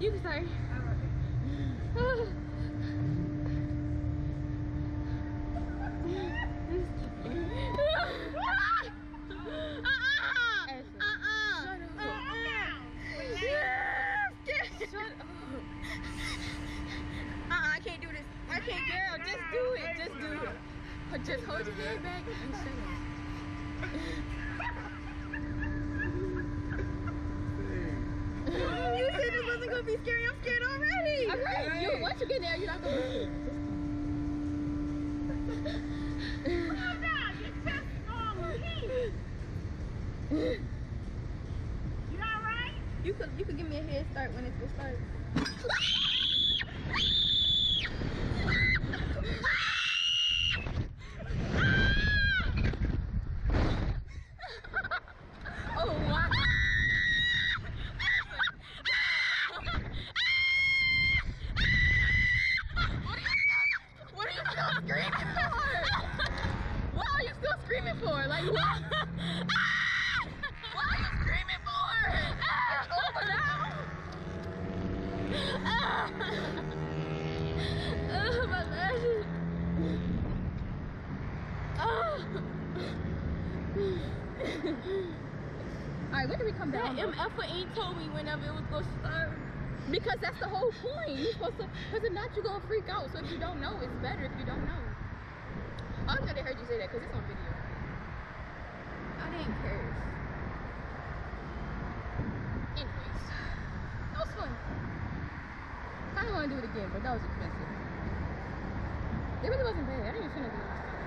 You can start. I can't do this. I can't, girl. Just do it. Just do it. Just hold your head back and shut up. You said this wasn't gonna be scary. I'm scared already. Okay. You, once you get there, you're not gonna be scared. Calm down. Your chest is all heat. You alright? You could give me a head start when it's gonna start. Oh wow. What are you still screaming for? What are you still screaming for? Like what? What are you screaming for? It's over now. Oh my gosh. Alright, when do we come down? That MF ain't told me whenever it was gonna start. Because that's the whole point. You're supposed to, because if not, you're gonna freak out. So if you don't know, it's better if you don't know. I'm glad I heard you say that because it's on video. I didn't curse. Anyways, that was fun. I don't want to do it again, but that was expensive. It really wasn't bad. I didn't even feel like it.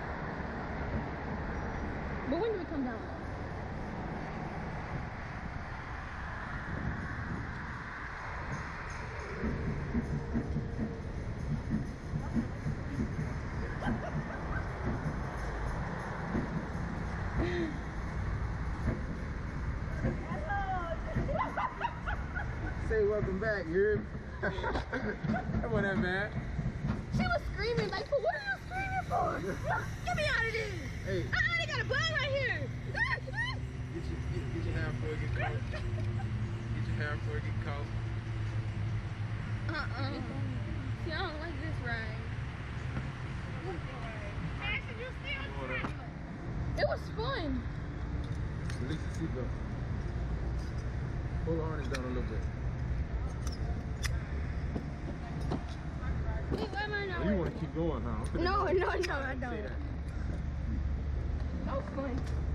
But when do we come down? Say welcome back, you heard me? That wasn't that bad. She was screaming like, what are you screaming for? Get me out of this! Hey. They got a bug right here! Get your hair before it get cold. Get your hair before it get cold. See, I don't like this ride. Ashton, you still screaming? It was fun. Release the seatbelt. Pull the harness down a little bit. Wait, why am I not? Oh, you want to keep going, huh? No, I don't. Say that. That was fun.